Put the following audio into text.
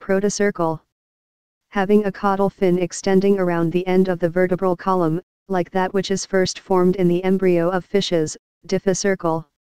Protocercal. Having a caudal fin extending around the end of the vertebral column, like that which is first formed in the embryo of fishes, diphtherical.